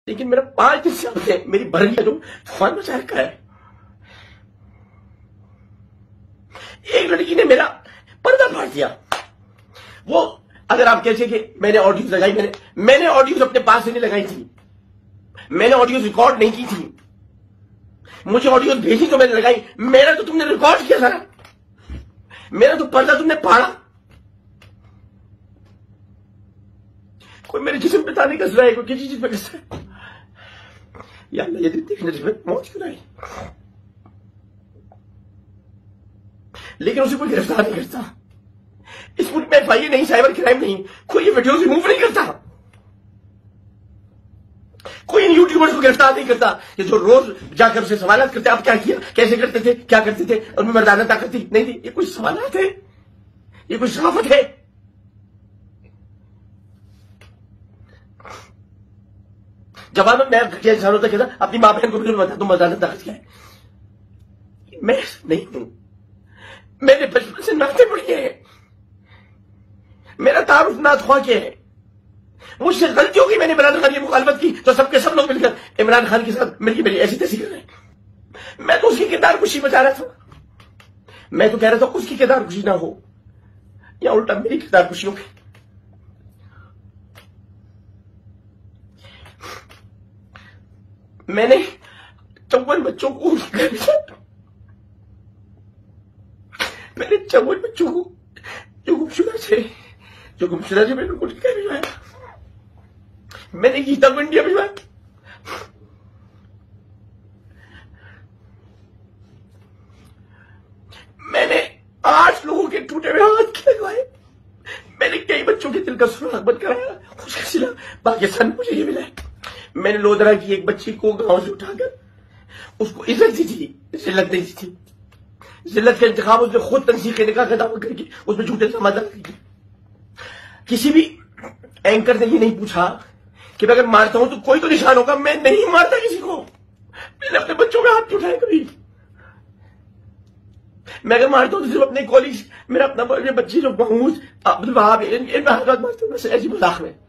लेकिन मेरा 5 दिन से मेरी बरगी का जो तूफान मचा रखा है। एक लड़की ने मेरा पर्दा फाड़ दिया। वो अगर आप कहते कि मैंने ऑडियोज लगाई, मैंने ऑडियोज अपने पास से नहीं लगाई थी, मैंने ऑडियोज रिकॉर्ड नहीं की थी। मुझे ऑडियोज भेजी तो मैंने लगाई। मेरा तो तुमने रिकॉर्ड किया सारा, मेरा तो पर्दा तुमने फाड़ा। कोई मेरे जिस्म पे ताने कस रहा है, कोई किसी चीज पे कस रहा है। या अल्लाह, ये दिन देखने से मौज क्यों आई। लेकिन उसे कोई गिरफ्तार नहीं करता। इस मुल्क में FIA नहीं, साइबर क्राइम नहीं, कोई ये वीडियोस रिमूव नहीं करता। कोई इन यूट्यूबर्स को गिरफ्तार नहीं करता कि जो रोज जाकर उसे सवालात करते, आप क्या किया, कैसे करते थे, क्या करते थे, उनमें मर्दाना ताकत थी नहीं थी। ये कोई सवालात है, ये कोई सहाफत है। जवाब में मैं घटिया इंसानों तक कहता अपनी मां बहन को भी बता तुम मर्दाना ताकत क्या है। मैं नहीं हूं, मैंने बचपन से नाते पढ़े हैं, मेरा तारुफ नात ख्वाह के है। मुझसे गलती हो गई, मैंने इमरान खान की मुखालफत की तो सबके सब लोग मिलकर इमरान खान के साथ मिलकर मेरी ऐसी तैसी कर रहे हैं। मैं तो उसकी किरदार खुशी बचा रहा था, मैं तो कह रहा था उसकी किरदार खुशी ना हो, या उल्टा मेरी किरदार खुशी हो गई। मैंने 54 बच्चों को मैंने 54 बच्चों को जो गुमशुदा से मैंने उनको घर भिजवाया। मैंने गीता को इंडिया भिजवाया। मैंने 8 लोगों के टूटे हुए हाथ खिलवाए। मैंने कई बच्चों के दिल का सुराग बंद कराया। उसका सिला पाकिस्तान मुझे ये मिला है। मैंने लोधरा की एक बच्ची को गांव से उठाकर उसको इज्जत दी थी, जिल्लत नहीं दी थी। जिल्लत का इंतखाब उसने खुद तंसीह निकाह का दावा करके उसमें झूठे इल्जाम लगे। किसी भी एंकर ने ये नहीं पूछा कि मैं अगर मारता हूं तो कोई तो निशान होगा। मैं नहीं मारता किसी को, मैंने अपने बच्चों का हाथ नहीं उठाया कभी। मैं अगर मारता हूं तो सिर्फ अपने कॉलेज, मेरा अपना बच्ची जो महमूद अब्दुल वहाब, इन हाथ मारता हूं ऐसी मजाक में।